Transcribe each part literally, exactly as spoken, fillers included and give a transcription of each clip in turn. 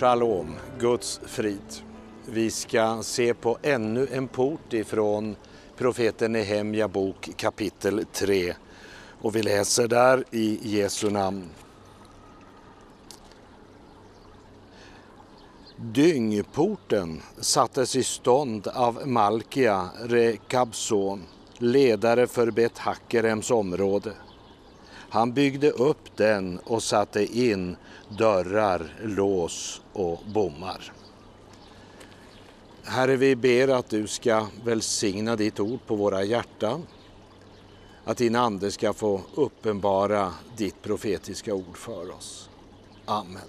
Shalom, Guds frid. Vi ska se på ännu en port ifrån profeten Nehemja bok kapitel tre. Och vi läser där i Jesu namn. Dyngporten sattes i stånd av Malkia Rekabson, ledare för Bet Hakerems område. Han byggde upp den och satte in dörrar, lås och bommar. Herre, vi ber att du ska välsigna ditt ord på våra hjärtan. Att din ande ska få uppenbara ditt profetiska ord för oss. Amen.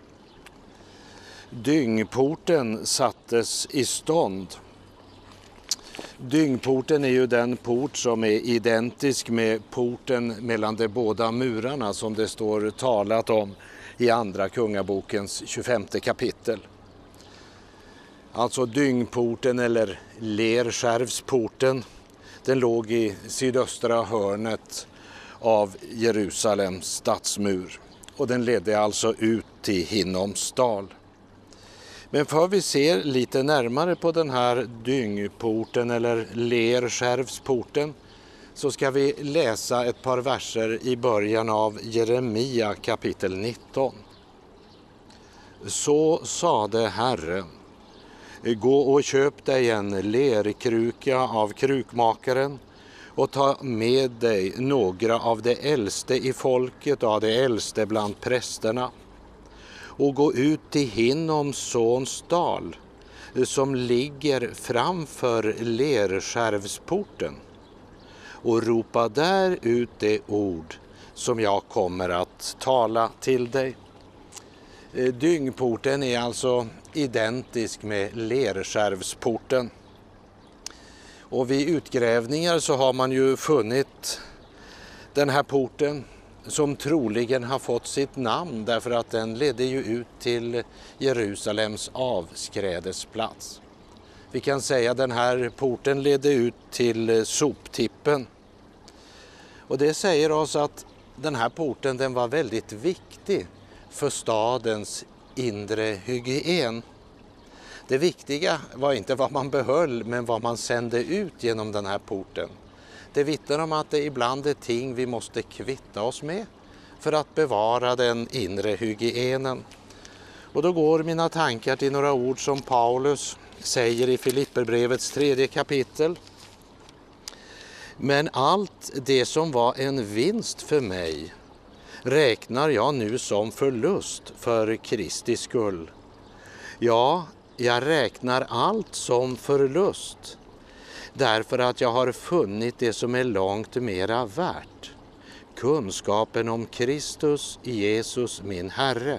Dyngporten sattes i stånd. Dyngporten är ju den port som är identisk med porten mellan de båda murarna som det står talat om i andra kungabokens tjugofemte kapitel. Alltså dyngporten eller Lerskärvsporten, den låg i sydöstra hörnet av Jerusalems stadsmur och den ledde alltså ut till Hinnoms dal. Men för vi ser lite närmare på den här dyngporten eller Lerskärvsporten så ska vi läsa ett par verser i början av Jeremia kapitel nitton. Så sade Herren: gå och köp dig en lerkruka av krukmakaren och ta med dig några av de äldste i folket och av de äldste bland prästerna och gå ut till Hinnoms sons dal som ligger framför Lerskärvsporten och ropa där ut det ord som jag kommer att tala till dig. Dyngporten är alltså identisk med Lerskärvsporten. Och vid utgrävningar så har man ju funnit den här porten som troligen har fått sitt namn därför att den ledde ju ut till Jerusalems avskrädesplats. Vi kan säga att den här porten ledde ut till soptippen. Och det säger oss att den här porten den var väldigt viktig för stadens inre hygien. Det viktiga var inte vad man behöll men vad man sände ut genom den här porten. Det vittnar om att det ibland är ting vi måste kvitta oss med för att bevara den inre hygienen. Och då går mina tankar till några ord som Paulus säger i Filipperbrevets tredje kapitel. Men allt det som var en vinst för mig räknar jag nu som förlust för Kristi skull. Ja, jag räknar allt som förlust därför att jag har funnit det som är långt mera värt. Kunskapen om Kristus Jesus min Herre.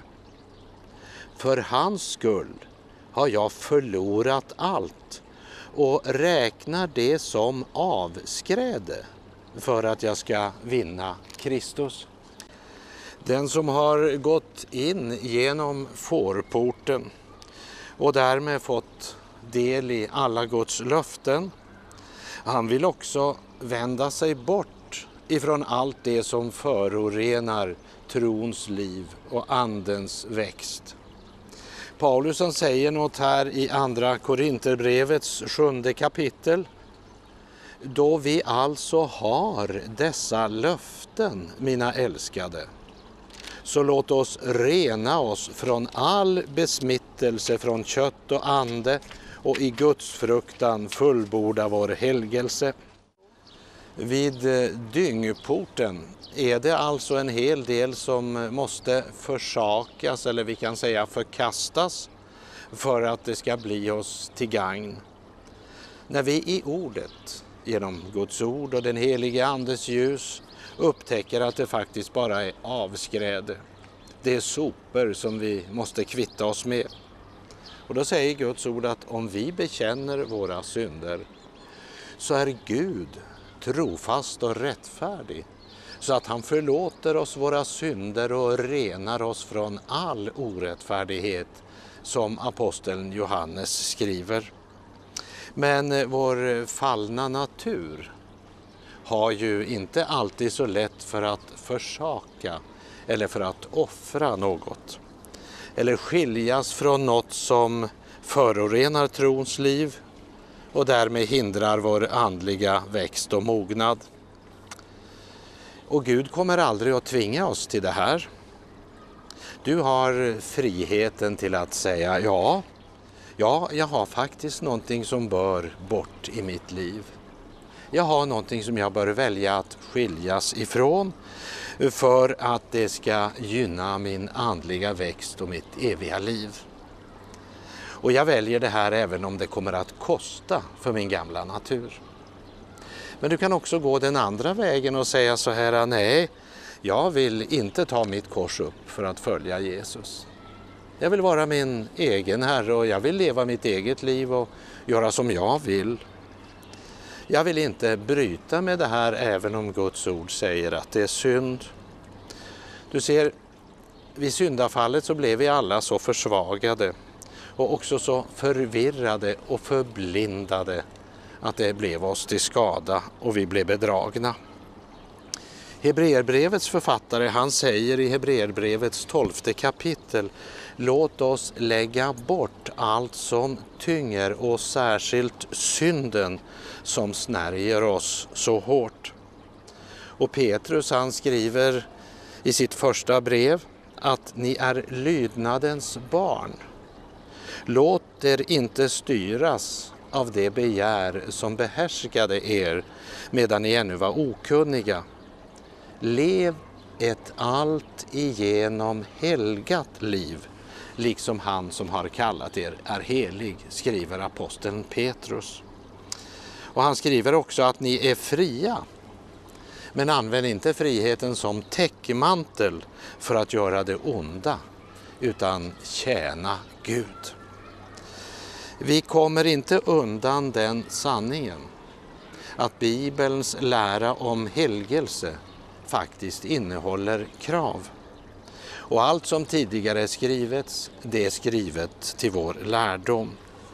För hans skull har jag förlorat allt och räknar det som avskräde för att jag ska vinna Kristus. Den som har gått in genom fårporten och därmed fått del i alla Guds löften, han vill också vända sig bort ifrån allt det som förorenar trons liv och andens växt. Paulus han säger något här i andra Korinterbrevets sjunde kapitel. Då vi alltså har dessa löften, mina älskade, så låt oss rena oss från all besmittelse från kött och ande och i Guds fruktan fullborda vår helgelse. Vid dyngporten är det alltså en hel del som måste försakas eller vi kan säga förkastas för att det ska bli oss till gagn. När vi i ordet, genom Guds ord och den helige andes ljus, upptäcker att det faktiskt bara är avskräde. Det är sopor som vi måste kvitta oss med. Och då säger Guds ord att om vi bekänner våra synder så är Gud trofast och rättfärdig så att han förlåter oss våra synder och renar oss från all orättfärdighet som aposteln Johannes skriver. Men vår fallna natur har ju inte alltid så lätt för att försaka eller för att offra något. eller skiljas från något som förorenar trons liv och därmed hindrar vår andliga växt och mognad. Och Gud kommer aldrig att tvinga oss till det här. Du har friheten till att säga ja, ja, jag har faktiskt någonting som bör bort i mitt liv. Jag har någonting som jag bör välja att skiljas ifrån för att det ska gynna min andliga växt och mitt eviga liv. Och jag väljer det här även om det kommer att kosta för min gamla natur. Men du kan också gå den andra vägen och säga så här: nej, jag vill inte ta mitt kors upp för att följa Jesus. Jag vill vara min egen herre och jag vill leva mitt eget liv och göra som jag vill. Jag vill inte bryta med det här även om Guds ord säger att det är synd. Du ser, vid syndafallet så blev vi alla så försvagade och också så förvirrade och förblindade att det blev oss till skada och vi blev bedragna. Hebreerbrevets författare, han säger i Hebreerbrevets tolfte kapitel: låt oss lägga bort allt som tynger och särskilt synden som snärjer oss så hårt. Och Petrus, han skriver i sitt första brev att ni är lydnadens barn. Låt er inte styras av det begär som behärskade er medan ni ännu var okunniga. Lev ett allt igenom helgat liv, liksom han som har kallat er är helig, skriver aposteln Petrus. Och han skriver också att ni är fria, men använd inte friheten som täckmantel för att göra det onda, utan tjäna Gud. Vi kommer inte undan den sanningen att Bibelns lära om helgelse faktiskt innehåller krav. Och allt som tidigare är skrivits, det är skrivet till vår lärdom.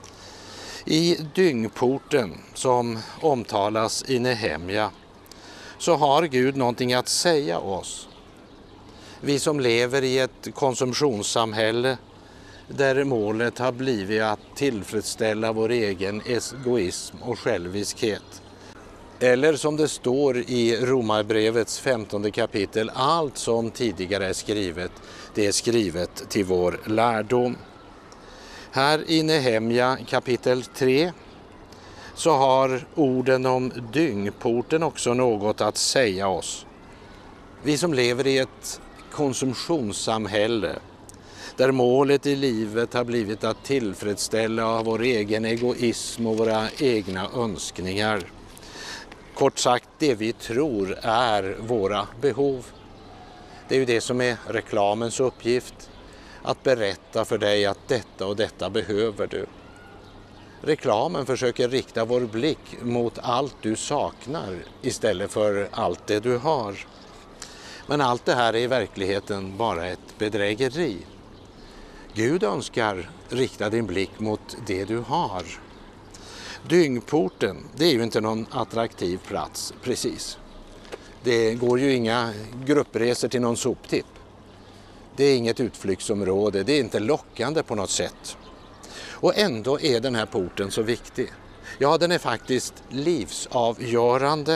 I dyngporten som omtalas i Nehemja så har Gud någonting att säga oss. Vi som lever i ett konsumtionssamhälle där målet har blivit att tillfredsställa vår egen egoism och själviskhet. Eller som det står i Romarbrevets femtonde kapitel, allt som tidigare är skrivet, det är skrivet till vår lärdom. Här i Nehemja kapitel tre så har orden om dyngporten också något att säga oss. Vi som lever i ett konsumtionssamhälle där målet i livet har blivit att tillfredsställa vår egen egoism och våra egna önskningar. Kort sagt, det vi tror är våra behov. Det är ju det som är reklamens uppgift, att berätta för dig att detta och detta behöver du. Reklamen försöker rikta vår blick mot allt du saknar istället för allt det du har. Men allt det här är i verkligheten bara ett bedrägeri. Gud önskar rikta din blick mot det du har. Dyngporten, det är ju inte någon attraktiv plats precis. Det går ju inga gruppresor till någon soptipp. Det är inget utflyktsområde, det är inte lockande på något sätt. Och ändå är den här porten så viktig. Ja, den är faktiskt livsavgörande.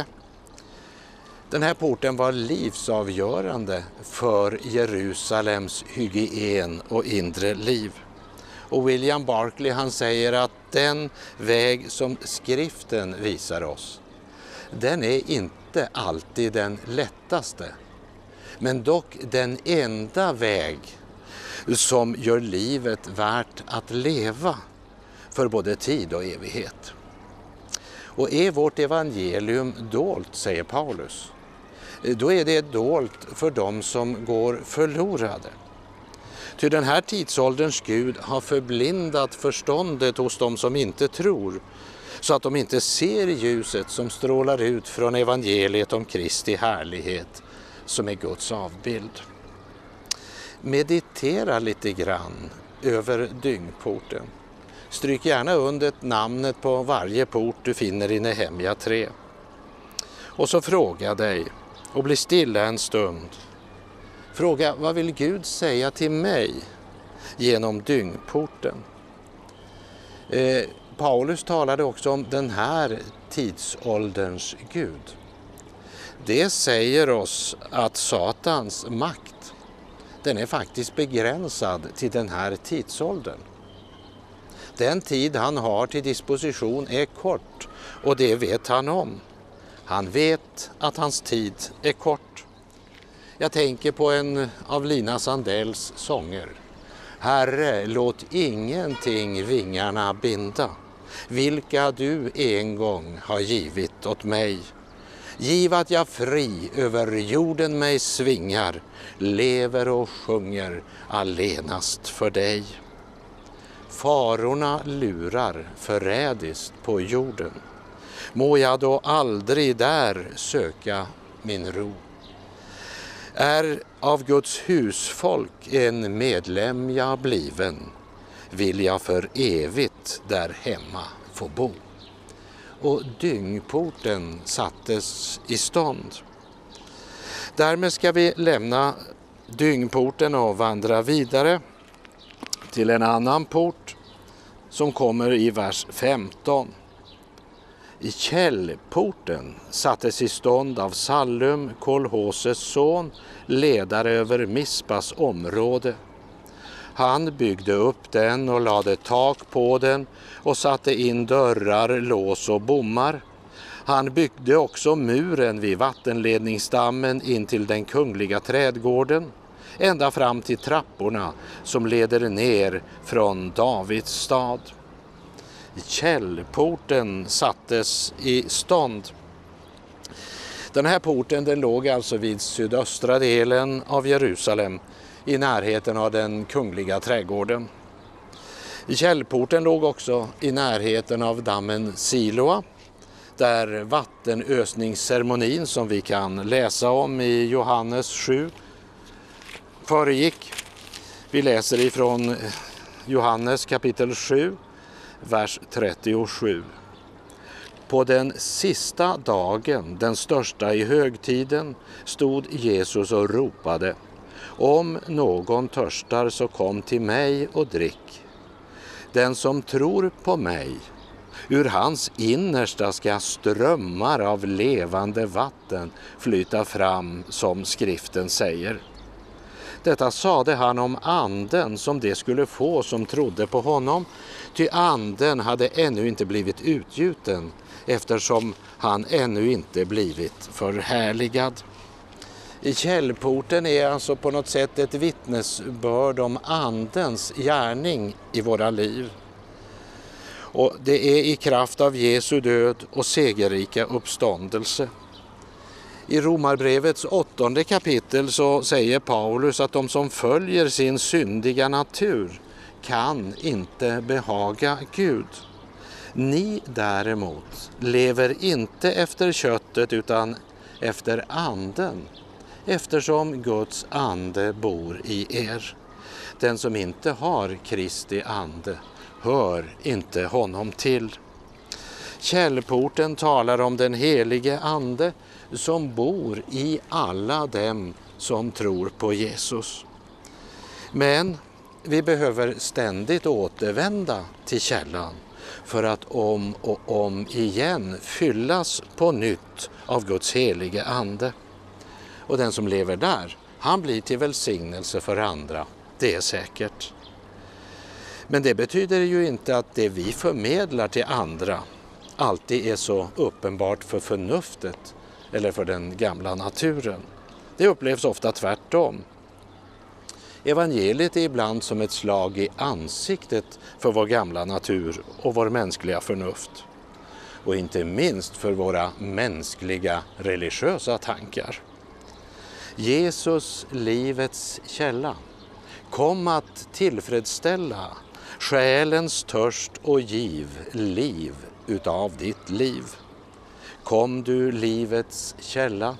Den här porten var livsavgörande för Jerusalems hygien och inre liv. Och William Barclay, han säger att den väg som skriften visar oss, den är inte alltid den lättaste, men dock den enda väg som gör livet värt att leva för både tid och evighet. Och är vårt evangelium dolt, säger Paulus, då är det dolt för dem som går förlorade. Ty den här tidsålderns Gud har förblindat förståndet hos dem som inte tror, så att de inte ser ljuset som strålar ut från evangeliet om Kristi härlighet, som är Guds avbild. Meditera lite grann över dyngporten. Stryk gärna under namnet på varje port du finner i Nehemja tre. Och så fråga dig och bli stilla en stund. Fråga, vad vill Gud säga till mig genom dyngporten. Eh, Paulus talade också om den här tidsålderns Gud. Det säger oss att Satans makt, den är faktiskt begränsad till den här tidsåldern. Den tid han har till disposition är kort och det vet han om. Han vet att hans tid är kort. Jag tänker på en av Lina Sandells sånger. Herre, låt ingenting vingarna binda, vilka du en gång har givit åt mig. Giv att jag fri över jorden mig svingar, lever och sjunger allenast för dig. Farorna lurar förrädiskt på jorden. Må jag då aldrig där söka min ro. Är av Guds husfolk en medlem jag bliven, vill jag för evigt där hemma få bo. Och dyngporten sattes i stånd. Därmed ska vi lämna dyngporten och vandra vidare till en annan port som kommer i vers femton. I källporten sattes i stånd av Sallum, Kolhoses son, ledare över Mispas område. Han byggde upp den och lade tak på den och satte in dörrar, lås och bommar. Han byggde också muren vid vattenledningsdammen in till den kungliga trädgården, ända fram till trapporna som leder ner från Davids stad. Källporten sattes i stånd. Den här porten den låg alltså vid sydöstra delen av Jerusalem, i närheten av den kungliga trädgården. Källporten låg också i närheten av dammen Siloa, där vattenösningsceremonin som vi kan läsa om i Johannes sju föregick. Vi läser ifrån Johannes kapitel sju, vers trettiosju. På den sista dagen, den största i högtiden, stod Jesus och ropade: om någon törstar så kom till mig och drick. Den som tror på mig, ur hans innersta ska strömmar av levande vatten flyta fram, som skriften säger. Detta sade han om anden som det skulle få som trodde på honom, ty anden hade ännu inte blivit utgjuten, eftersom han ännu inte blivit förhärligad. I källporten är alltså på något sätt ett vittnesbörd om andens gärning i våra liv. Och det är i kraft av Jesu död och segerrika uppståndelse. I Romarbrevets åttonde kapitel så säger Paulus att de som följer sin syndiga natur kan inte behaga Gud. Ni däremot lever inte efter köttet utan efter anden, eftersom Guds ande bor i er. Den som inte har Kristi ande hör inte honom till. Källporten talar om den helige ande som bor i alla dem som tror på Jesus. Men vi behöver ständigt återvända till källan för att om och om igen fyllas på nytt av Guds helige ande. Och den som lever där, han blir till välsignelse för andra, det är säkert. Men det betyder ju inte att det vi förmedlar till andra alltid är så uppenbart för förnuftet eller för den gamla naturen. Det upplevs ofta tvärtom. Evangeliet är ibland som ett slag i ansiktet för vår gamla natur och vår mänskliga förnuft. Och inte minst för våra mänskliga religiösa tankar. Jesus, livets källa, kom att tillfredsställa själens törst och giv liv utav ditt liv. Kom du livets källa,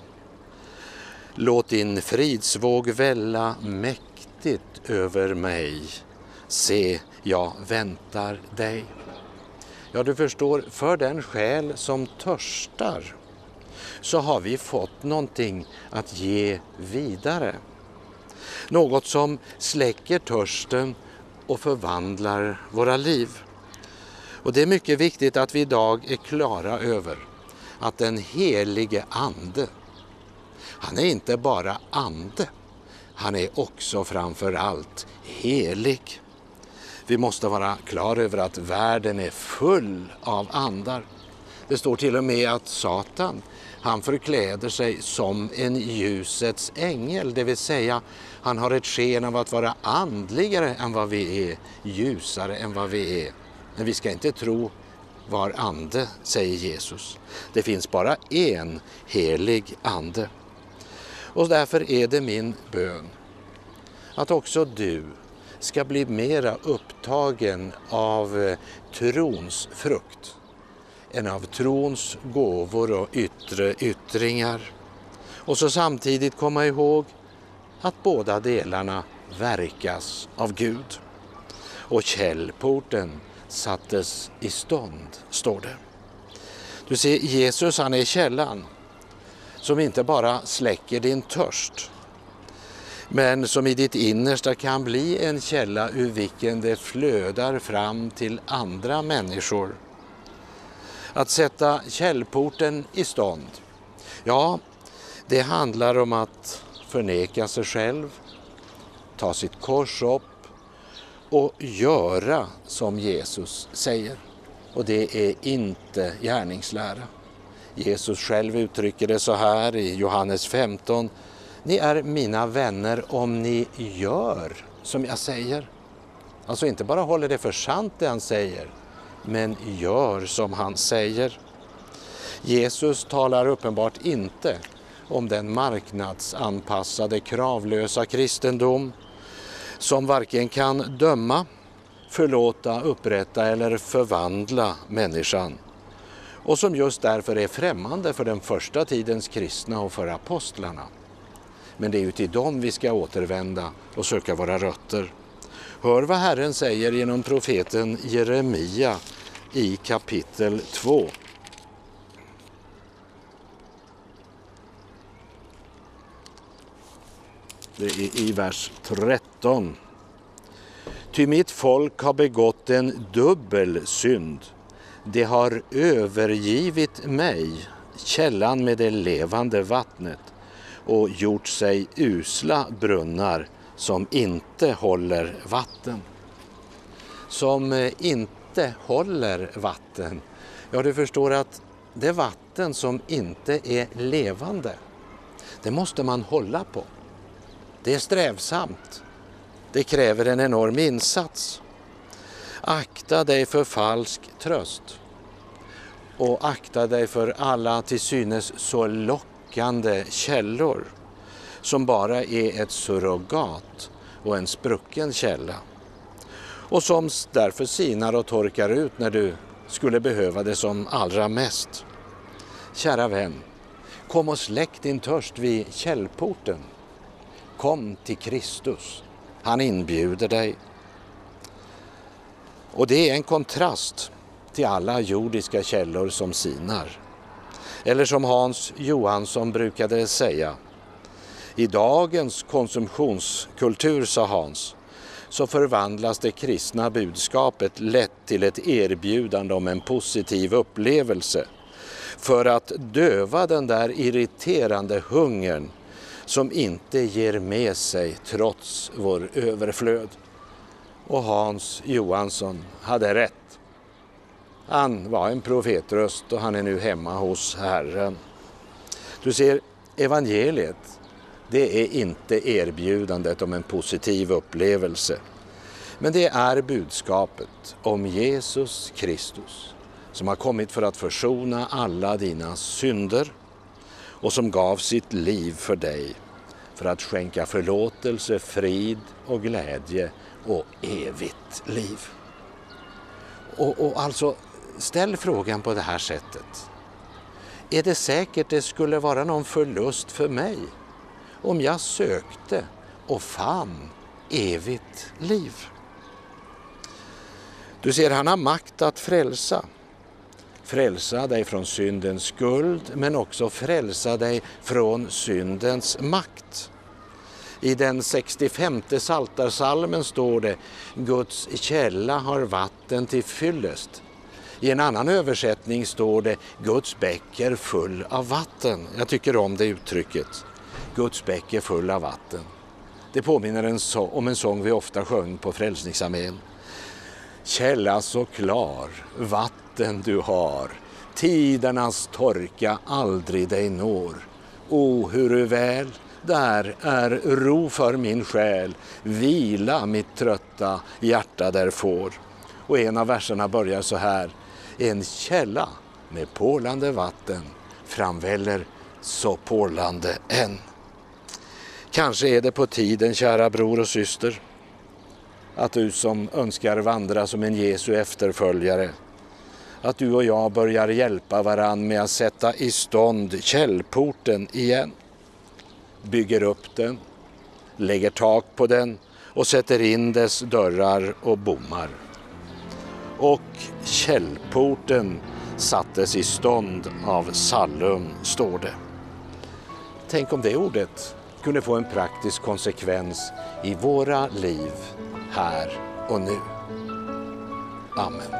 låt din fridsvåg välla mäktigt över mig. Se, jag väntar dig. Ja, du förstår, för den själ som törstar så har vi fått någonting att ge vidare. Något som släcker törsten och förvandlar våra liv. Och det är mycket viktigt att vi idag är klara över att den helige ande, han är inte bara ande, han är också framför allt helig. Vi måste vara klara över att världen är full av andar. Det står till och med att Satan, han förkläder sig som en ljusets ängel, det vill säga han har ett sken av att vara andligare än vad vi är, ljusare än vad vi är. Men vi ska inte tro var ande, säger Jesus. Det finns bara en helig ande. Och därför är det min bön att också du ska bli mera upptagen av trons frukt än av trons gåvor och yttre yttringar. Och så samtidigt komma ihåg att båda delarna verkas av Gud. Och källporten sattes i stånd, står det. Du ser, Jesus, han är källan som inte bara släcker din törst, men som i ditt innersta kan bli en källa ur vilken det flödar fram till andra människor. Att sätta källporten i stånd, ja, det handlar om att förneka sig själv, ta sitt kors upp och göra som Jesus säger. Och det är inte gärningslära. Jesus själv uttrycker det så här i Johannes femton. Ni är mina vänner om ni gör som jag säger. Alltså inte bara håller det för sant det han säger, men gör som han säger. Jesus talar uppenbart inte om den marknadsanpassade, kravlösa kristendom som varken kan döma, förlåta, upprätta eller förvandla människan. Och som just därför är främmande för den första tidens kristna och för apostlarna. Men det är ju till dem vi ska återvända och söka våra rötter. Hör vad Herren säger genom profeten Jeremia i kapitel två. Det är i vers tretton. Ty mitt folk har begått en dubbel synd. Det har övergivit mig, källan med det levande vattnet, och gjort sig usla brunnar som inte håller vatten. Som inte håller vatten. Ja, du förstår att det vatten som inte är levande, det måste man hålla på. Det är strävsamt. Det kräver en enorm insats. Akta dig för falsk tröst. Och akta dig för alla till synes så lockande källor som bara är ett surrogat och en sprucken källa. Och som därför sinar och torkar ut när du skulle behöva det som allra mest. Kära vän, kom och släck din törst vid källporten. Kom till Kristus. Han inbjuder dig. Och det är en kontrast till alla jordiska källor som sinar. Eller som Hans Johansson brukade säga. I dagens konsumtionskultur, sa Hans, så förvandlas det kristna budskapet lätt till ett erbjudande om en positiv upplevelse för att döva den där irriterande hungern som inte ger med sig trots vår överflöd. Och Hans Johansson hade rätt. Han var en profetröst och han är nu hemma hos Herren. Du ser, evangeliet, det är inte erbjudandet om en positiv upplevelse. Men det är budskapet om Jesus Kristus som har kommit för att försona alla dina synder och som gav sitt liv för dig för att skänka förlåtelse, frid och glädje och evigt liv. Och, och alltså, ställ frågan på det här sättet. Är det säkert det skulle vara någon förlust för mig om jag sökte och fann evigt liv? Du ser, han har makt att frälsa. Frälsa dig från syndens skuld, men också frälsa dig från syndens makt. I den sextiofemte psaltarpsalmen står det: Guds källa har vatten till fyllest. I en annan översättning står det: Guds bäck är full av vatten. Jag tycker om det uttrycket. Guds bäck är full av vatten. Det påminner en så- om en sång vi ofta sjöng på Frälsningsarmén. Källa så klar, vatten du har, tidernas torka aldrig dig når. O, huru väl, där är ro för min själ, vila mitt trötta hjärta där får. Och en av verserna börjar så här: en källa med porlande vatten framväller så porlande än. Kanske är det på tiden, kära bror och syster, att du som önskar vandra som en Jesu efterföljare, att du och jag börjar hjälpa varann med att sätta i stånd källporten igen. Bygger upp den, lägger tak på den och sätter in dess dörrar och bommar. Och källporten sattes i stånd av Sallum, står det. Tänk om det ordet kunde få en praktisk konsekvens i våra liv här och nu. Amen.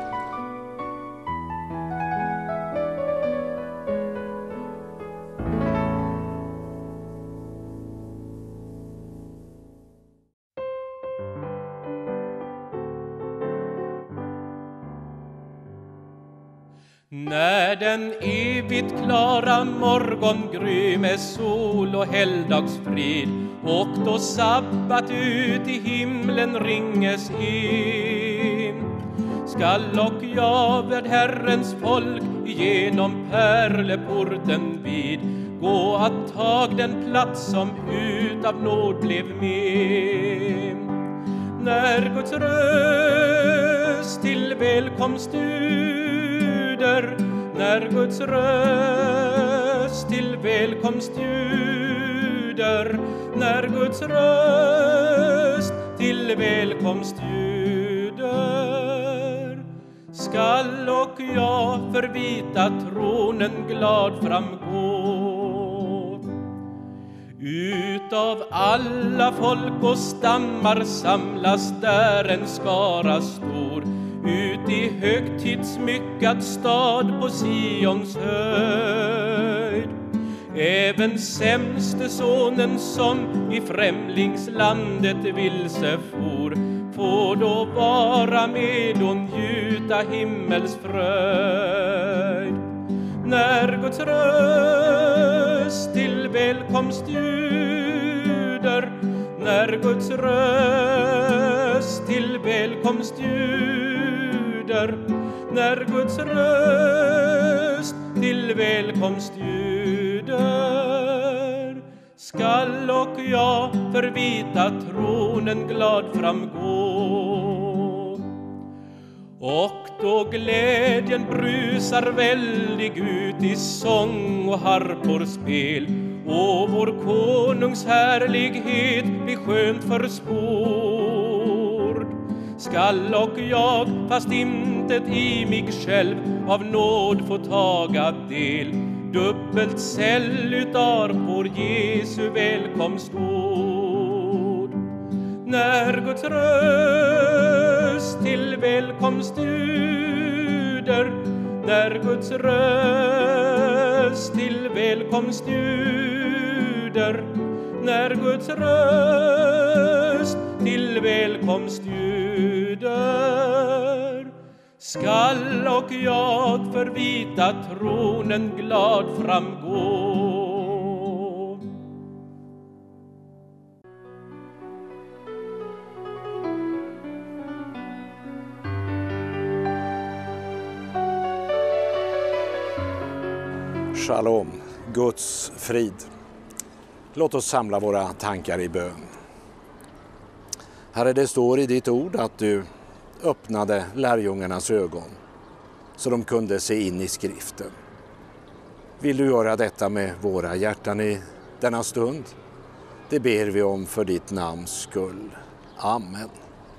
När den evigt klara morgon gry med sol och helgdagsfrid och då sabbat ut i himlen ringes in, skall och jag ved Herrens folk igenom pärleporten vid gå att tag den plats som utav nåd blev min. När Guds röst till välkomst ljuder, när Guds röst till välkomst ljuder, när Guds röst till välkomst ljuder, skall och jag för vita tronen glad framgå. Utav alla folk och stammar samlas där en skara stor, ut i högtidssmyckad stad på Sions höjd. Även sämste sonen som i främlingslandet vilse for, får då vara med och njuta himmels fröjd. När Guds röst till välkomst ljuder, när Guds röst till välkomst ljuder, när Guds röst till välkomst ljuder, skall och jag för vita tronen glad framgå. Och då glädjen brusar väldig ut i sång och harporspel, och vår konungs härlighet blir skönt förspord, skall och jag, fast intet i mig själv, av nåd få taga del, dubbelt sälutar vår Jesu välkomstord. När Guds röst till välkomst ljuder, när Guds röst till välkomst ljuder, när Guds röst till välkomst ljuder, skall och jag för vita tronen glad framgå. Shalom, Guds frid. Låt oss samla våra tankar i bön. Herre, det står i ditt ord att du öppnade lärjungarnas ögon så de kunde se in i skriften. Vill du göra detta med våra hjärtan i denna stund? Det ber vi om för ditt namns skull. Amen.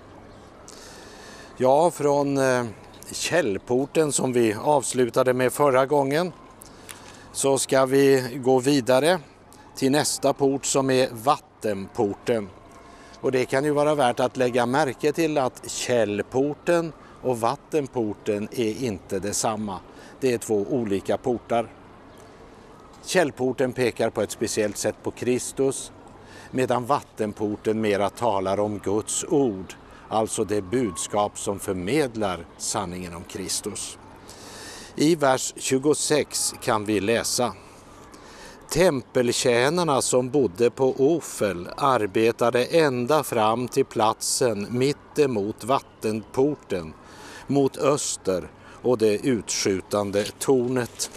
Ja, från källporten som vi avslutade med förra gången så ska vi gå vidare till nästa port som är vatten. vattenporten. Och det kan ju vara värt att lägga märke till att källporten och vattenporten är inte detsamma. Det är två olika portar. Källporten pekar på ett speciellt sätt på Kristus, medan vattenporten mera talar om Guds ord, alltså det budskap som förmedlar sanningen om Kristus. I vers tjugosex kan vi läsa: Tempeltjänarna som bodde på Ofel arbetade ända fram till platsen mitt emot vattenporten, mot öster och det utskjutande tornet.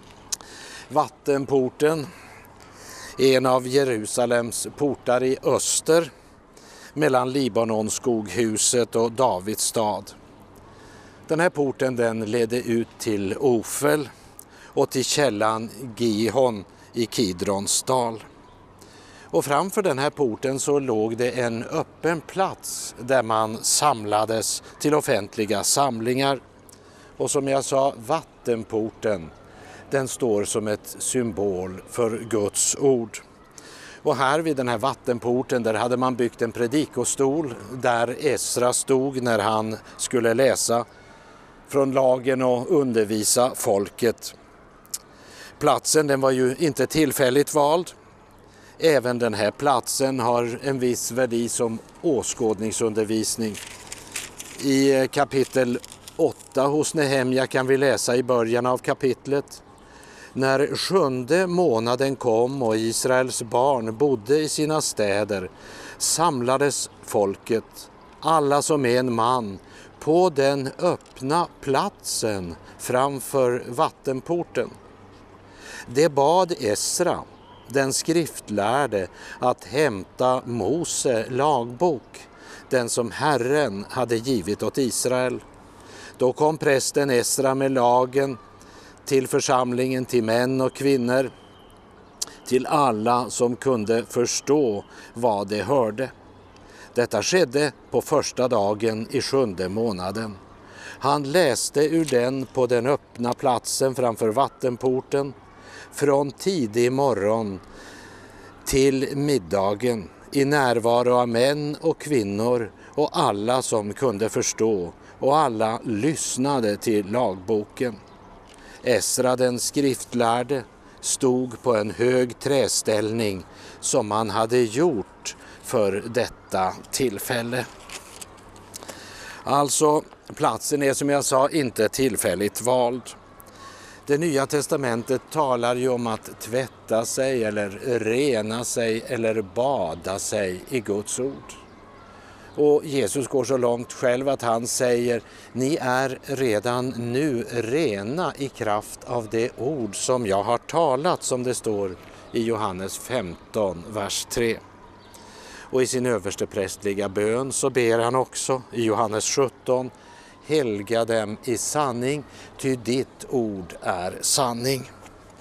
Vattenporten är en av Jerusalems portar i öster, mellan Libanonskoghuset och Davids stad. Den här porten den ledde ut till Ofel och till källan Gihon i Kidrons dal. Och framför den här porten så låg det en öppen plats där man samlades till offentliga samlingar. Och som jag sa, vattenporten, den står som ett symbol för Guds ord. Och här vid den här vattenporten där hade man byggt en predikostol där Esra stod när han skulle läsa från lagen och undervisa folket. Platsen den var ju inte tillfälligt vald. Även den här platsen har en viss värde som åskådningsundervisning. I kapitel åtta hos Nehemja kan vi läsa i början av kapitlet: När sjunde månaden kom och Israels barn bodde i sina städer samlades folket, alla som en man, på den öppna platsen framför vattenporten. Det bad Esra, den skriftlärde, att hämta Mose lagbok, den som Herren hade givit åt Israel. Då kom prästen Esra med lagen till församlingen, till män och kvinnor, till alla som kunde förstå vad de hörde. Detta skedde på första dagen i sjunde månaden. Han läste ur den på den öppna platsen framför vattenporten från tidig morgon till middagen i närvaro av män och kvinnor och alla som kunde förstå, och alla lyssnade till lagboken. Esra den skriftlärde stod på en hög träställning som han hade gjort för detta tillfälle. Alltså, platsen är som jag sa inte tillfälligt vald. Det nya testamentet talar ju om att tvätta sig eller rena sig eller bada sig i Guds ord. Och Jesus går så långt själv att han säger: ni är redan nu rena i kraft av det ord som jag har talat, som det står i Johannes femton, vers tre. Och i sin översteprästliga bön så ber han också i Johannes sjutton: helga dem i sanning, ty ditt ord är sanning.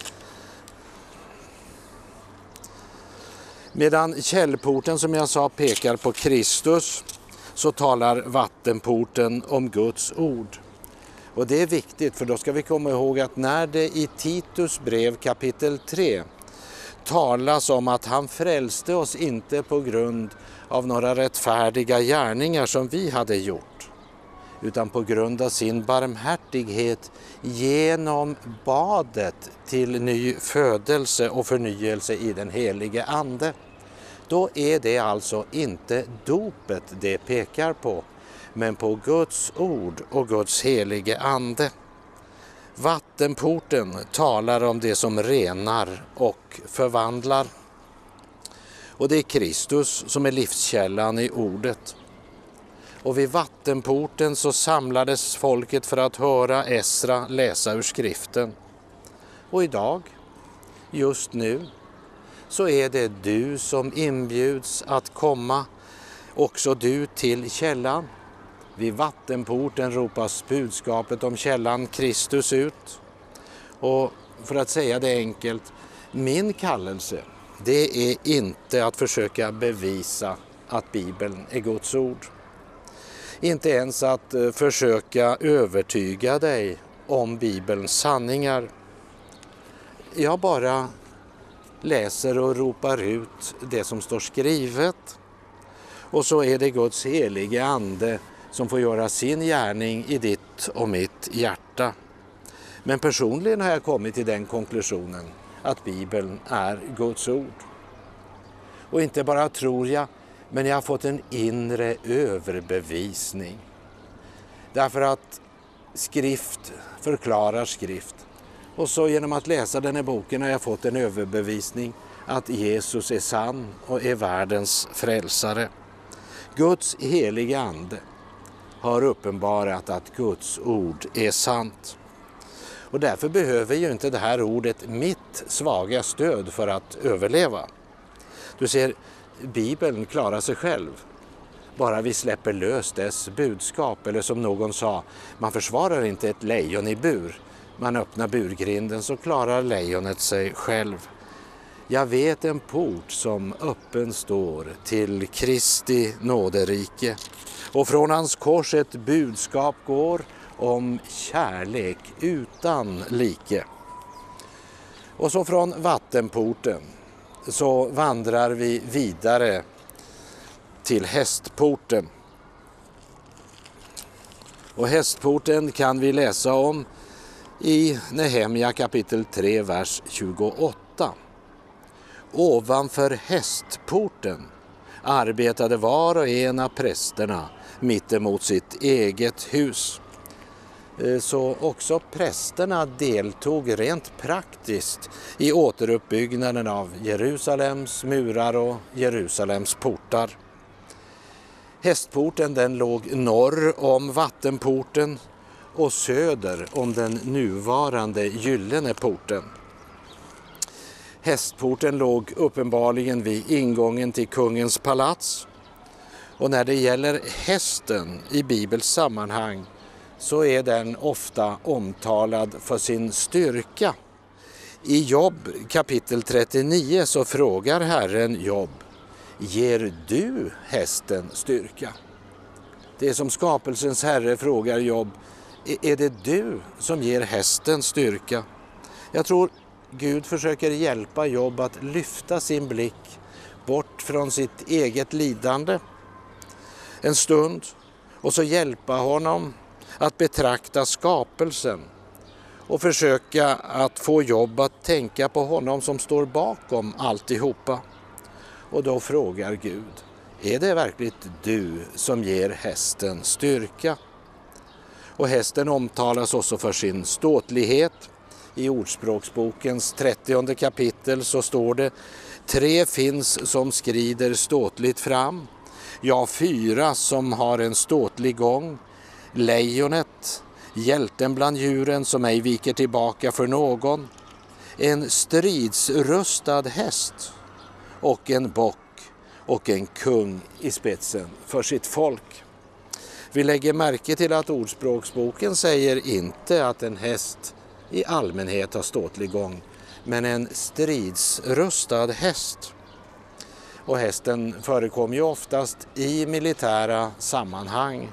Medan källporten, som jag sa, pekar på Kristus, så talar vattenporten om Guds ord. Och det är viktigt, för då ska vi komma ihåg att när det i Titus brev kapitel tre talas om att han frälste oss inte på grund av några rättfärdiga gärningar som vi hade gjort, utan på grund av sin barmhärtighet genom badet till ny födelse och förnyelse i den helige ande. Då är det alltså inte dopet det pekar på, men på Guds ord och Guds helige ande. Vattenporten talar om det som renar och förvandlar. Och det är Kristus som är livskällan i ordet. Och vid vattenporten så samlades folket för att höra Esra läsa ur skriften. Och idag, just nu, så är det du som inbjuds att komma, också du, till källan. Vid vattenporten ropas budskapet om källan Kristus ut. Och för att säga det enkelt, min kallelse, det är inte att försöka bevisa att Bibeln är Guds ord. Inte ens att försöka övertyga dig om Bibelns sanningar. Jag bara läser och ropar ut det som står skrivet. Och så är det Guds helige ande som får göra sin gärning i ditt och mitt hjärta. Men personligen har jag kommit till den konklusionen att Bibeln är Guds ord. Och inte bara tror jag, men jag har fått en inre överbevisning. Därför att skrift förklarar skrift. Och så genom att läsa den här boken har jag fått en överbevisning att Jesus är sann och är världens frälsare. Guds heliga ande har uppenbarat att Guds ord är sant. Och därför behöver ju inte det här ordet mitt svaga stöd för att överleva. Du ser, Bibeln klarar sig själv. Bara vi släpper lös dess budskap, eller som någon sa, man försvarar inte ett lejon i bur. Man öppnar burgrinden så klarar lejonet sig själv. Jag vet en port som öppen står till Kristi nåderike. Och från hans kors ett budskap går om kärlek utan like. Och så från vattenporten så vandrar vi vidare till hästporten. Och hästporten kan vi läsa om i Nehemja kapitel tre, vers tjugoåtta. Ovanför hästporten arbetade var och en av prästerna mitt emot sitt eget hus. Så också prästerna deltog rent praktiskt i återuppbyggnaden av Jerusalems murar och Jerusalems portar. Hästporten den låg norr om vattenporten och söder om den nuvarande gyllene porten. Hästporten låg uppenbarligen vid ingången till kungens palats. Och när det gäller hästen i Bibels sammanhang så är den ofta omtalad för sin styrka. I Jobb kapitel trettionio så frågar Herren Jobb: ger du hästen styrka? Det är som skapelsens herre frågar Jobb: är det du som ger hästen styrka? Jag tror Gud försöker hjälpa Jobb att lyfta sin blick bort från sitt eget lidande en stund och så hjälpa honom att betrakta skapelsen och försöka att få Jobb att tänka på honom som står bakom alltihopa. Och då frågar Gud: är det verkligt du som ger hästen styrka? Och hästen omtalas också för sin ståtlighet. I Ordspråksbokens trettionde kapitel så står det: tre finns som skrider ståtligt fram, ja fyra som har en ståtlig gång. Lejonet, hjälten bland djuren som ej viker tillbaka för någon, en stridsrustad häst och en bock och en kung i spetsen för sitt folk. Vi lägger märke till att Ordspråksboken säger inte att en häst i allmänhet har ståtlig gång, men en stridsrustad häst. Och hästen förekom ju oftast i militära sammanhang.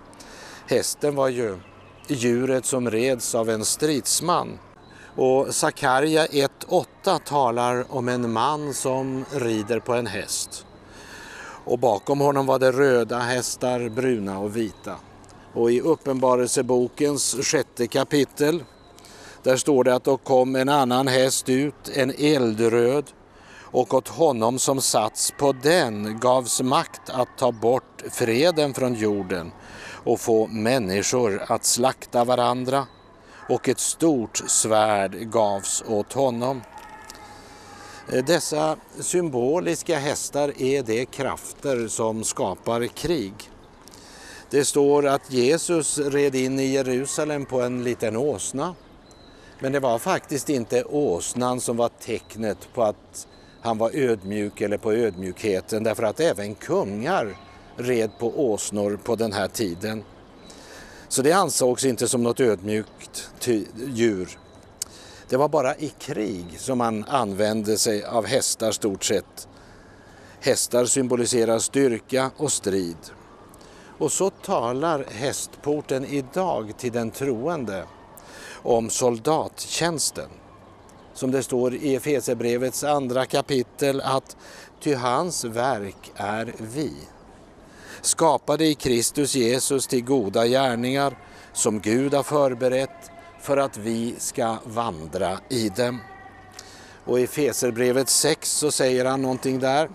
Hästen var ju djuret som reds av en stridsman. Och Sakarja ett åtta talar om en man som rider på en häst. Och bakom honom var det röda hästar, bruna och vita. Och i Uppenbarelsebokens sjätte kapitel, där står det att då kom en annan häst ut, en eldröd, och åt honom som satts på den gavs makt att ta bort freden från jorden och få människor att slakta varandra, och ett stort svärd gavs åt honom. Dessa symboliska hästar är de krafter som skapar krig. Det står att Jesus red in i Jerusalem på en liten åsna. Men det var faktiskt inte åsnan som var tecknet på att han var ödmjuk eller på ödmjukheten, därför att även kungar red på åsnor på den här tiden. Så det ansågs inte som något ödmjukt djur. Det var bara i krig som man använde sig av hästar stort sett. Hästar symboliserar styrka och strid. Och så talar hästporten idag till den troende om soldattjänsten. som det står i Efesierbrevets andra kapitel, att ty hans verk är vi, skapade i Kristus Jesus till goda gärningar som Gud har förberett för att vi ska vandra i dem. Och i Efesierbrevet sex så säger han någonting där.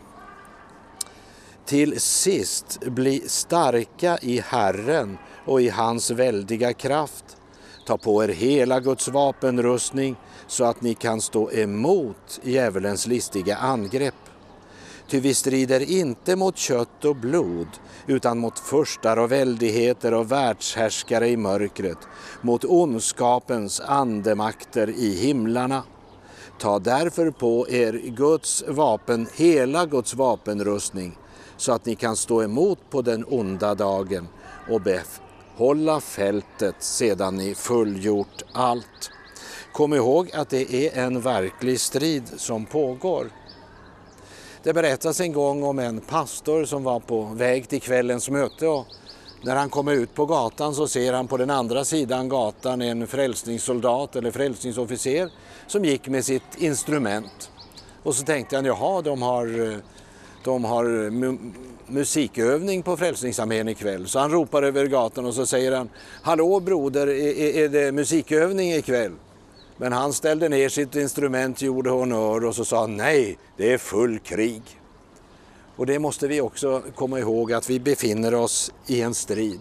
Till sist bli starka i Herren och i hans väldiga kraft. Ta på er hela Guds vapenrustning så att ni kan stå emot djävulens listiga angrepp. Ty vi strider inte mot kött och blod, utan mot furstar och väldigheter och världshärskare i mörkret, mot ondskapens andemakter i himlarna. Ta därför på er Guds vapen, hela Guds vapenrustning, så att ni kan stå emot på den onda dagen och behålla fältet sedan ni fullgjort allt. Kom ihåg att det är en verklig strid som pågår. Det berättas en gång om en pastor som var på väg till kvällens möte, och när han kommer ut på gatan så ser han på den andra sidan gatan en frälsningssoldat eller frälsningsofficer som gick med sitt instrument. Och så tänkte han, jaha, de har, de har mu- musikövning på Frälsningsarmén ikväll. Så han ropar över gatan och så säger han, hallå broder, är, är det musikövning ikväll? Men han ställde ner sitt instrument, gjorde honör och så sa han, nej, det är full krig. Och det måste vi också komma ihåg, att vi befinner oss i en strid.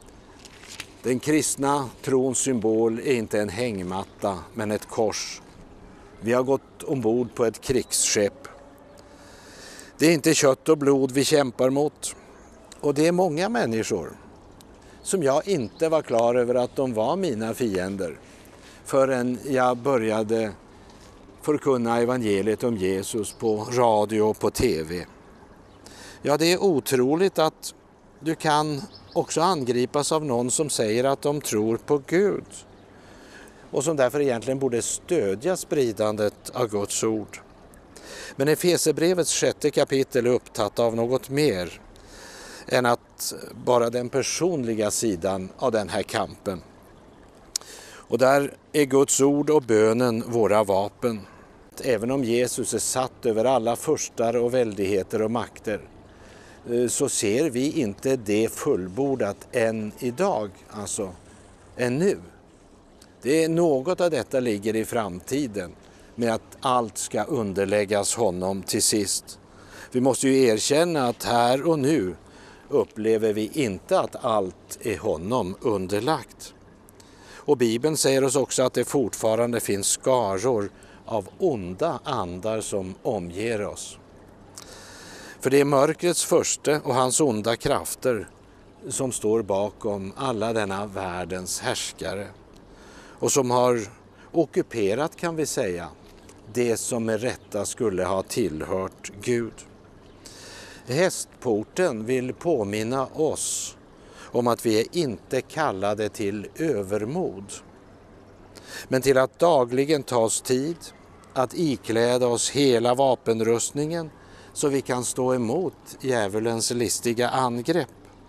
Den kristna trons symbol är inte en hängmatta, men ett kors. Vi har gått ombord på ett krigsskepp. Det är inte kött och blod vi kämpar mot. Och det är många människor som jag inte var klar över att de var mina fiender förrän jag började förkunna evangeliet om Jesus på radio och på tv. Ja, det är otroligt att du kan också angripas av någon som säger att de tror på Gud och som därför egentligen borde stödja spridandet av Guds ord. Men Efesierbrevets sjätte kapitel är upptatt av något mer än att bara den personliga sidan av den här kampen. Och där är Guds ord och bönen våra vapen. Även om Jesus är satt över alla furstar och väldigheter och makter, så ser vi inte det fullbordat än idag, alltså ännu. Det är något av detta ligger i framtiden med att allt ska underläggas honom till sist. Vi måste ju erkänna att här och nu upplever vi inte att allt är honom underlagt. Och Bibeln säger oss också att det fortfarande finns skaror av onda andar som omger oss. För det är mörkrets furste och hans onda krafter som står bakom alla denna världens härskare och som har ockuperat, kan vi säga, det som med rätta skulle ha tillhört Gud. Hästporten vill påminna oss om att vi är inte kallade till övermod, men till att dagligen ta oss tid att ikläda oss hela vapenrustningen så vi kan stå emot djävulens listiga angrepp.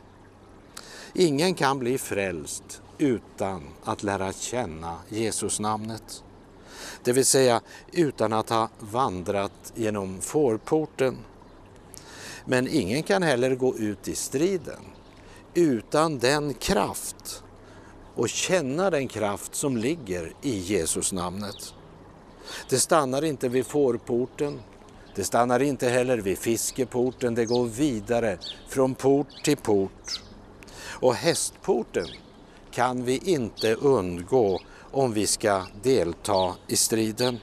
Ingen kan bli frälst utan att lära känna Jesus namnet. Det vill säga utan att ha vandrat genom fårporten. Men ingen kan heller gå ut i striden utan den kraft och känna den kraft som ligger i Jesus namnet. Det stannar inte vid fårporten. Det stannar inte heller vid fiskeporten, det går vidare från port till port. Och hästporten kan vi inte undgå om vi ska delta i striden.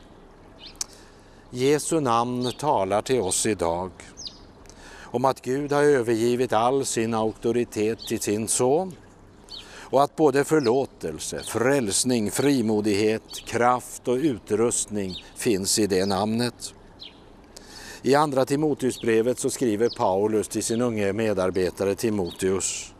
Jesu namn talar till oss idag om att Gud har övergivit all sin auktoritet till sin son och att både förlåtelse, frälsning, frimodighet, kraft och utrustning finns i det namnet. I andra Timoteusbrevet så skriver Paulus till sin unge medarbetare Timoteus: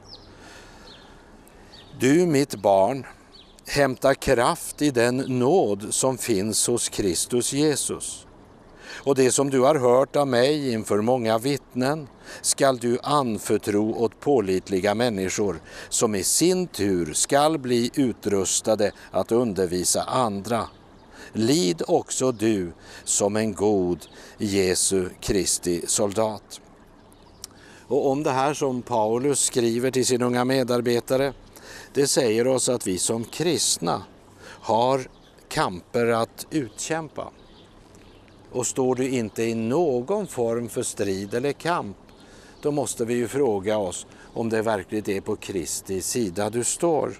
Du, mitt barn, hämta kraft i den nåd som finns hos Kristus Jesus. Och det som du har hört av mig inför många vittnen skall du anförtro åt pålitliga människor som i sin tur skall bli utrustade att undervisa andra. lid också du som en god Jesu Kristi soldat. Och om det här som Paulus skriver till sin unga medarbetare, det säger oss att vi som kristna har kamper att utkämpa. Och står du inte i någon form för strid eller kamp, då måste vi ju fråga oss om det verkligen är på Kristi sida du står.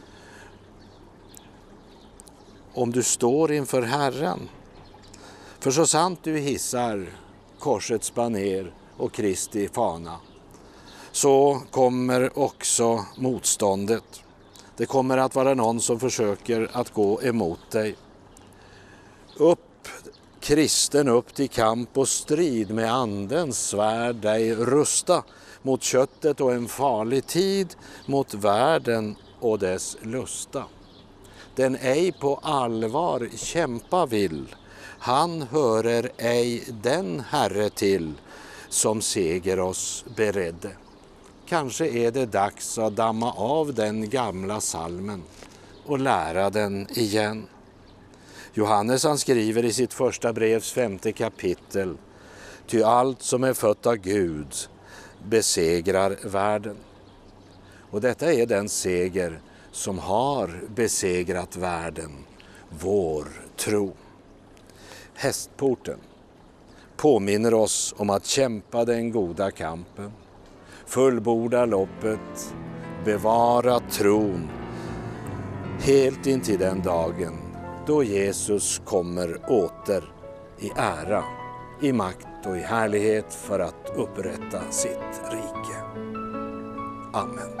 Om du står inför Herren. För så sant du hissar korsets baner och Kristi fana, så kommer också motståndet. Det kommer att vara någon som försöker att gå emot dig. Upp, kristen, upp till kamp och strid med andens svärd dig rusta mot köttet och en farlig tid, mot världen och dess lusta. Den ej på allvar kämpa vill, han hörer ej den Herre till som seger oss beredde. Kanske är det dags att damma av den gamla salmen och lära den igen. Johannes han skriver i sitt första brevs femte kapitel: ty allt som är fött av Gud besegrar världen. Och detta är den seger som har besegrat världen, vår tro. Hästporten påminner oss om att kämpa den goda kampen, fullborda loppet, bevara tron helt intill den dagen då Jesus kommer åter i ära, i makt och i härlighet för att upprätta sitt rike. Amen.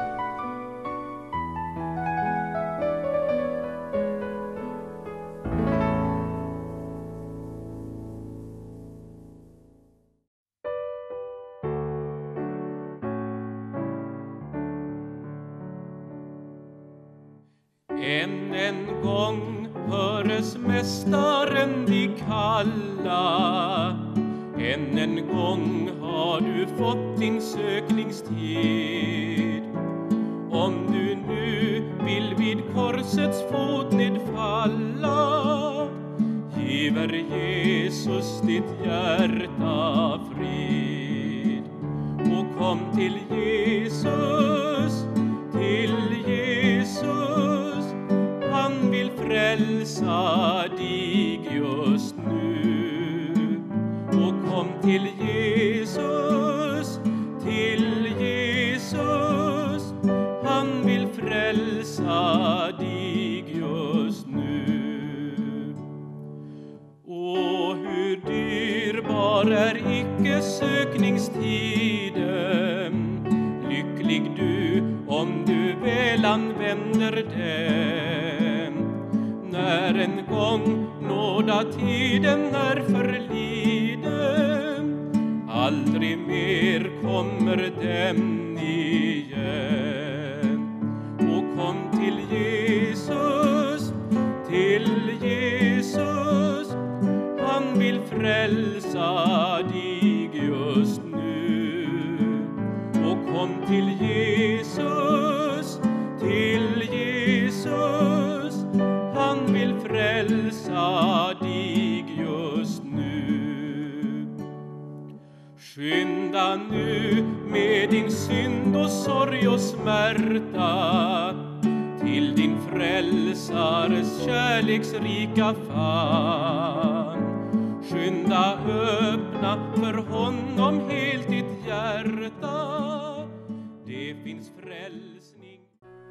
Än en gång höres mästaren dig kalla. Än en gång har du fått din sökningstid. Om du nu vill vid korsets fot nedfalla, giver Jesus ditt hjärta frid. Och kom till Jesus, till Jesus, han vill frälsa dig just nu. Och kom till Jesus, till Jesus, han vill frälsa dig just nu. Och hur dyrbar är icke sökningstiden, lycklig du om du väl använder den. När en gång nådatiden är förliden, aldrig mer kommer den igen. Och kom till Jesus, till Jesus, han vill frälsa dig just nu. Och kom till Jesus, till Jesus, han vill frälsa dig just nu. Skynda nu med din synd och sorg och smärta till din frälsares kärleksrika famn. Skynda öppna för honom helt ditt hjärta. Det finns frälsning.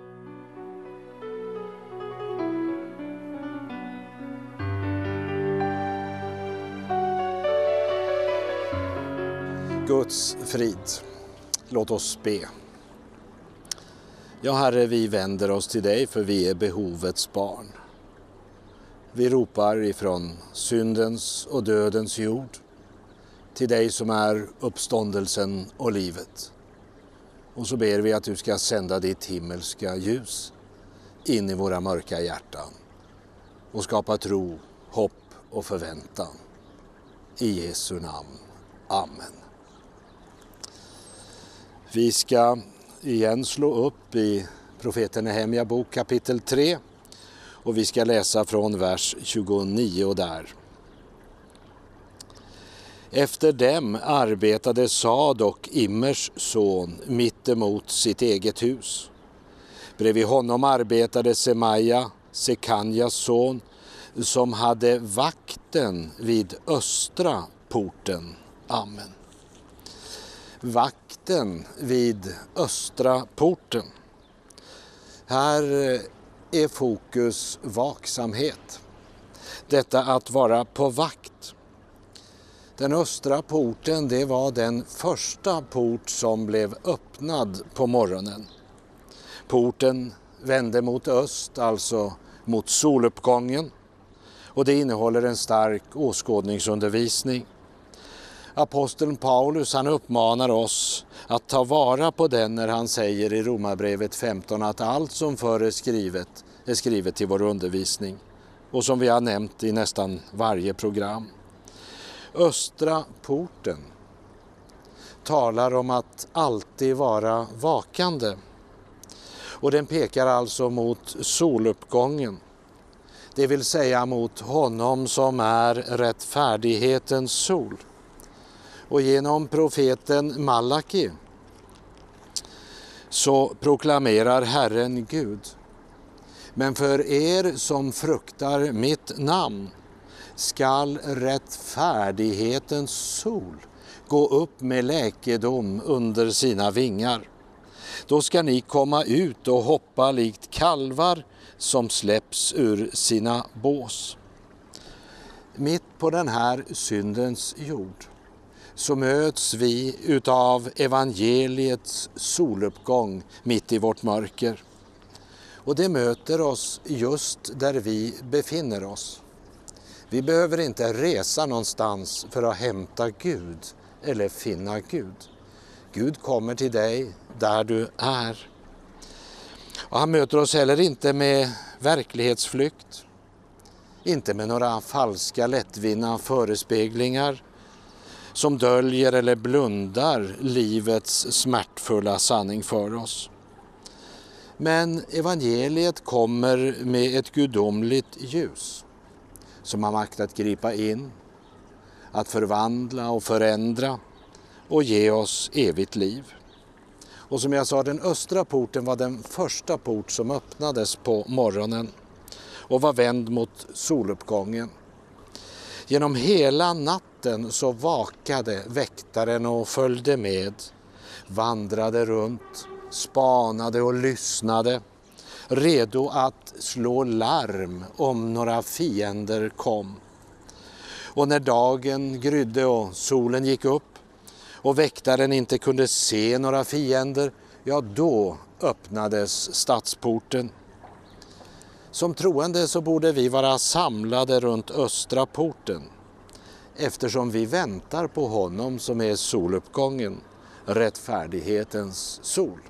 Guds frid. Låt oss be. Ja, Herre, vi vänder oss till dig för vi är behovets barn. Vi ropar ifrån syndens och dödens jord till dig som är uppståndelsen och livet. Och så ber vi att du ska sända ditt himmelska ljus in i våra mörka hjärtan och skapa tro, hopp och förväntan. I Jesu namn. Amen. Vi ska igen slå upp i profeten Nehemja bok kapitel tre Och vi ska läsa från vers tjugonio där. Efter dem arbetade Sadok, Immers son, mittemot sitt eget hus. Bredvid honom arbetade Semaja, Sekanjas son, som hade vakten vid östra porten. Amen. Vakten vid östra porten. Här är fokus vaksamhet. Detta att vara på vakt. Den östra porten, det var den första port som blev öppnad på morgonen. Porten vände mot öst, alltså mot soluppgången, och det innehåller en stark åskådningsundervisning. Aposteln Paulus, han uppmanar oss att ta vara på den när han säger i Romarbrevet femton att allt som förr är skrivet är skrivet till vår undervisning, och som vi har nämnt i nästan varje program. Östra porten talar om att alltid vara vakande, och den pekar alltså mot soluppgången, det vill säga mot honom som är rättfärdighetens sol. Och genom profeten Malaki så proklamerar Herren Gud: men för er som fruktar mitt namn skall rättfärdighetens sol gå upp med läkedom under sina vingar. Då ska ni komma ut och hoppa likt kalvar som släpps ur sina bås. Mitt på den här syndens jord så möts vi utav evangeliets soluppgång mitt i vårt mörker. Och det möter oss just där vi befinner oss. Vi behöver inte resa någonstans för att hämta Gud eller finna Gud. Gud kommer till dig där du är. Och han möter oss heller inte med verklighetsflykt. Inte med några falska lättvinna förespeglingar som döljer eller blundar livets smärtfulla sanning för oss. Men evangeliet kommer med ett gudomligt ljus som har makt att gripa in, att förvandla och förändra och ge oss evigt liv. Och som jag sa, den östra porten var den första port som öppnades på morgonen och var vänd mot soluppgången. Genom hela natten så vakade väktaren och följde med, vandrade runt, spanade och lyssnade, redo att slå larm om några fiender kom. Och när dagen grydde och solen gick upp och väktaren inte kunde se några fiender, ja då öppnades stadsporten. Som troende så borde vi vara samlade runt östra porten, eftersom vi väntar på honom som är soluppgången, rättfärdighetens sol.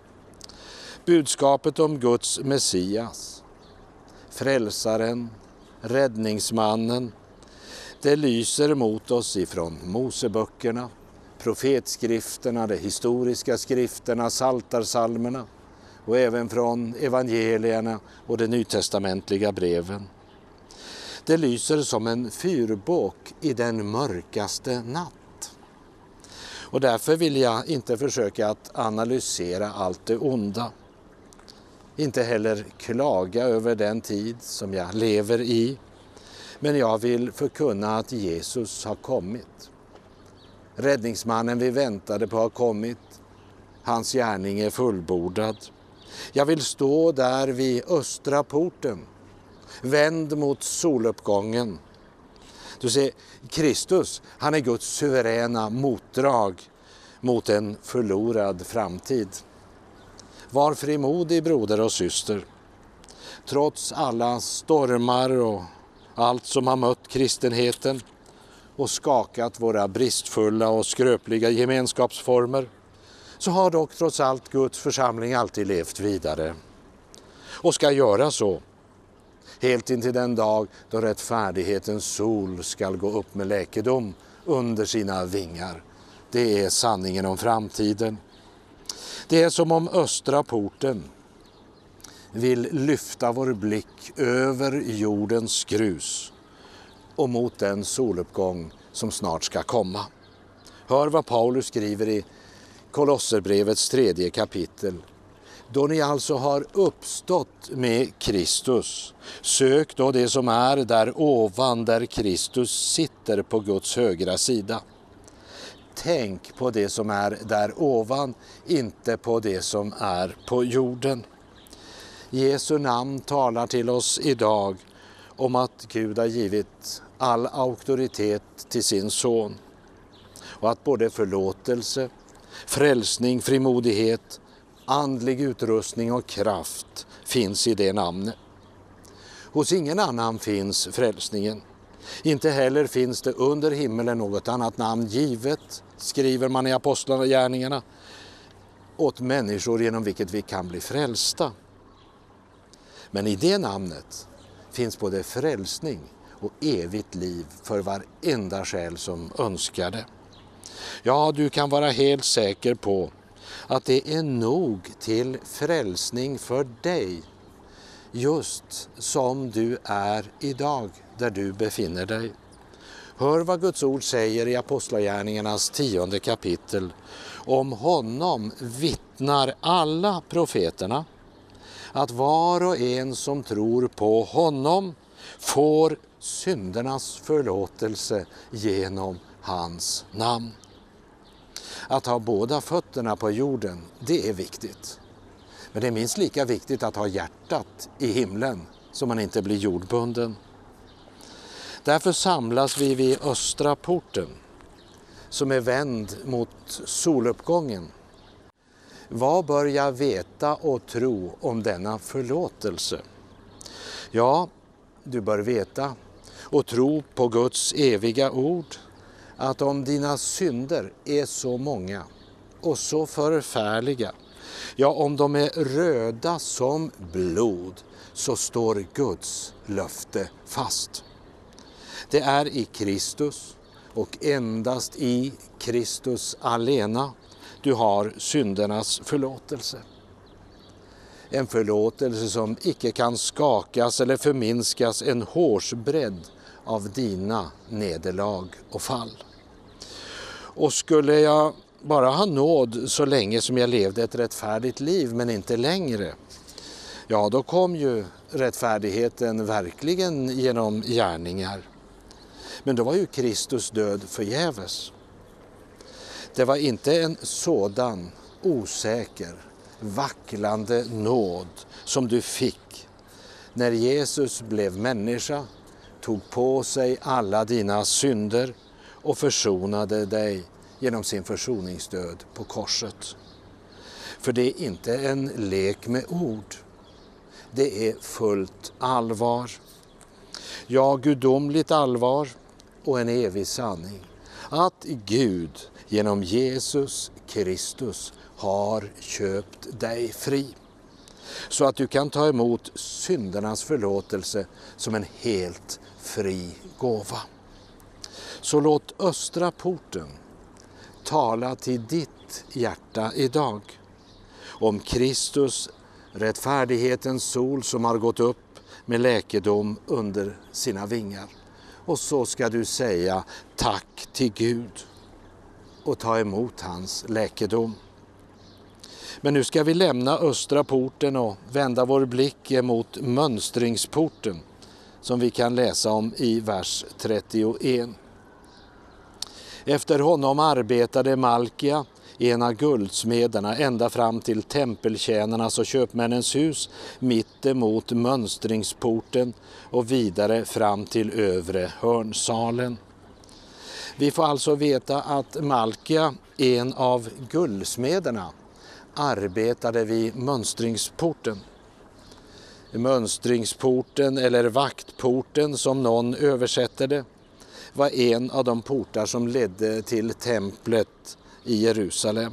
Budskapet om Guds Messias, frälsaren, räddningsmannen, det lyser mot oss ifrån Moseböckerna, profetskrifterna, de historiska skrifterna, saltarsalmerna och även från evangelierna och de nytestamentliga breven. Det lyser som en fyrbåk i den mörkaste natt. Och därför vill jag inte försöka att analysera allt det onda. Inte heller klaga över den tid som jag lever i. Men jag vill förkunna att Jesus har kommit. Räddningsmannen vi väntade på har kommit. Hans gärning är fullbordad. Jag vill stå där vid östra porten, vänd mot soluppgången. Du ser, Kristus, han är Guds suveräna motdrag mot en förlorad framtid. Var frimodig, broder och syster. Trots alla stormar och allt som har mött kristenheten och skakat våra bristfulla och skröpliga gemenskapsformer, så har dock trots allt Guds församling alltid levt vidare och ska göra så helt intill den dag då rättfärdighetens sol ska gå upp med läkedom under sina vingar. Det är sanningen om framtiden. Det är som om östra porten vill lyfta vår blick över jordens grus och mot den soluppgång som snart ska komma. Hör vad Paulus skriver i Kolosserbrevets tredje kapitel. Då ni alltså har uppstått med Kristus, sök då det som är där ovan, där Kristus sitter på Guds högra sida. Tänk på det som är där ovan, inte på det som är på jorden. Jesu namn talar till oss idag om att Gud har givit all auktoritet till sin son och att både förlåtelse, frälsning, frimodighet, andlig utrustning och kraft finns i det namnet. Hos ingen annan finns frälsningen. Inte heller finns det under himmelen något annat namn givet, skriver man i Apostlagärningarna, åt människor genom vilket vi kan bli frälsta. Men i det namnet finns både frälsning och evigt liv för varenda själ som önskar det. Ja, du kan vara helt säker på att det är nog till frälsning för dig, just som du är idag, där du befinner dig. Hör vad Guds ord säger i Apostlagärningarnas tionde kapitel. Om honom vittnar alla profeterna att var och en som tror på honom får syndernas förlåtelse genom hans namn. Att ha båda fötterna på jorden, det är viktigt. Men det är minst lika viktigt att ha hjärtat i himlen så man inte blir jordbunden. Därför samlas vi vid östra porten som är vänd mot soluppgången. Vad bör jag veta och tro om denna förlåtelse? Ja, du bör veta och tro på Guds eviga ord, att om dina synder är så många och så förfärliga, ja, om de är röda som blod, så står Guds löfte fast. Det är i Kristus och endast i Kristus alena du har syndernas förlåtelse. En förlåtelse som icke kan skakas eller förminskas en hårsbredd av dina nederlag och fall. Och skulle jag bara ha nåd så länge som jag levde ett rättfärdigt liv, men inte längre, ja, då kom ju rättfärdigheten verkligen genom gärningar. Men då var ju Kristus död förgäves. Det var inte en sådan osäker, vacklande nåd som du fick när Jesus blev människa, tog på sig alla dina synder och försonade dig genom sin försoningsdöd på korset. För det är inte en lek med ord. Det är fullt allvar. Ja, gudomligt allvar och en evig sanning. Att Gud genom Jesus Kristus har köpt dig fri. Så att du kan ta emot syndernas förlåtelse som en helt fri gåva. Så låt östra porten tala till ditt hjärta idag om Kristus, rättfärdighetens sol som har gått upp med läkedom under sina vingar. Och så ska du säga tack till Gud och ta emot hans läkedom. Men nu ska vi lämna östra porten och vända vår blick mot mönstringsporten som vi kan läsa om i vers trettioen. Efter honom arbetade Malkia, en av guldsmederna, ända fram till tempeltjänarnas och köpmännens hus mitt emot mönstringsporten och vidare fram till övre hörnsalen. Vi får alltså veta att Malkia, en av guldsmederna, arbetade vid mönstringsporten. Mönstringsporten eller vaktporten som någon översätter det var en av de portar som ledde till templet i Jerusalem.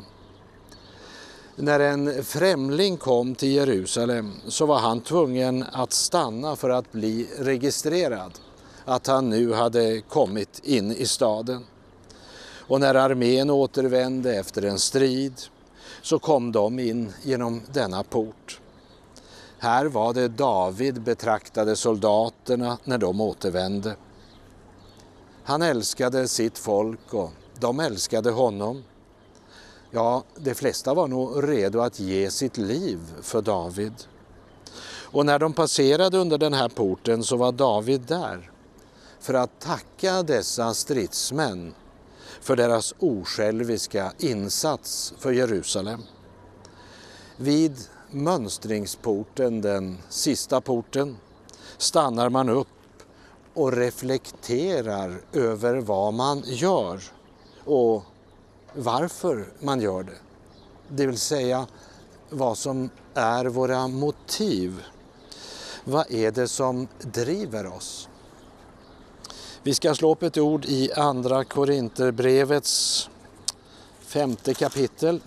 När en främling kom till Jerusalem så var han tvungen att stanna för att bli registrerad, att han nu hade kommit in i staden. Och när armén återvände efter en strid så kom de in genom denna port. Här var det David betraktade soldaterna när de återvände. Han älskade sitt folk och de älskade honom. Ja, de flesta var nog redo att ge sitt liv för David. Och när de passerade under den här porten så var David där för att tacka dessa stridsmän för deras osjälviska insats för Jerusalem. Vid mönstringsporten, den sista porten, stannar man upp och reflekterar över vad man gör och varför man gör det. Det vill säga vad som är våra motiv. Vad är det som driver oss? Vi ska slå upp ett ord i andra Korinterbrevets femte kapitel.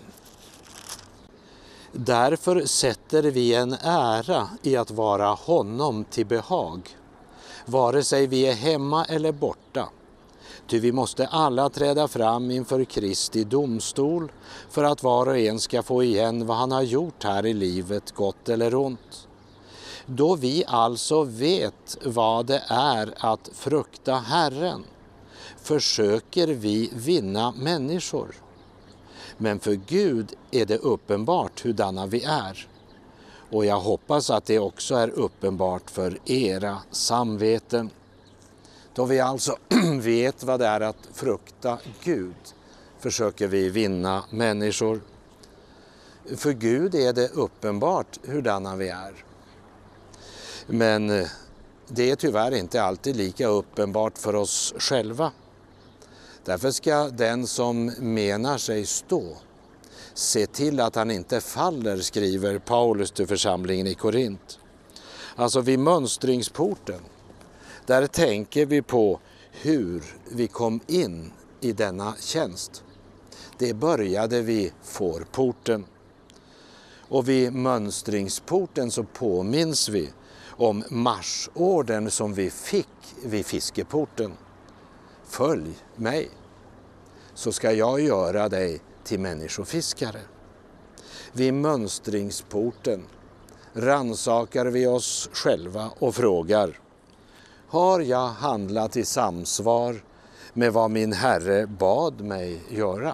Därför sätter vi en ära i att vara honom till behag, vare sig vi är hemma eller borta. Ty vi måste alla träda fram inför Kristi domstol för att var och en ska få igen vad han har gjort här i livet, gott eller ont. Då vi alltså vet vad det är att frukta Herren, försöker vi vinna människor. Men för Gud är det uppenbart hurdana vi är. Och jag hoppas att det också är uppenbart för era samveten. Då vi alltså vet vad det är att frukta Gud, försöker vi vinna människor. För Gud är det uppenbart hurdana vi är. Men det är tyvärr inte alltid lika uppenbart för oss själva. Därför ska den som menar sig stå se till att han inte faller, skriver Paulus till församlingen i Korint. Alltså vid mönstringsporten, där tänker vi på hur vi kom in i denna tjänst. Det började vid fårporten. Och vid mönstringsporten så påminns vi om marsorden som vi fick vid fiskeporten. Följ mig, så ska jag göra dig till människofiskare. Vid mönstringsporten rannsakar vi oss själva och frågar: har jag handlat i samsvar med vad min Herre bad mig göra?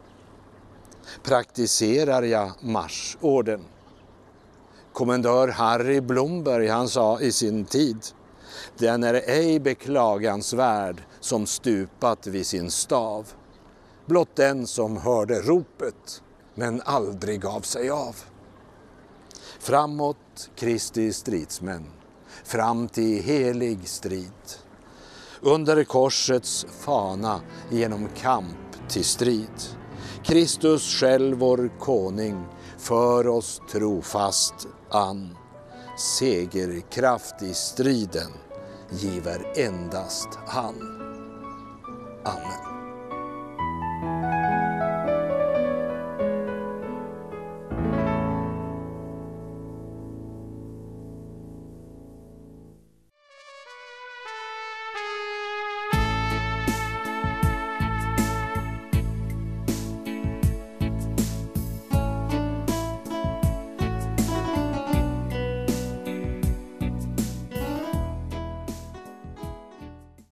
Praktiserar jag marsorden? Kommendör Harry Blomberg, han sa i sin tid: den är ej beklagansvärd som stupat vid sin stav. Blott den som hörde ropet men aldrig gav sig av. Framåt Kristi stridsmän, fram till helig strid. Under korsets fana genom kamp till strid. Kristus själv vår konung för oss trofast an. Segerkraft i striden giver endast han. Amen.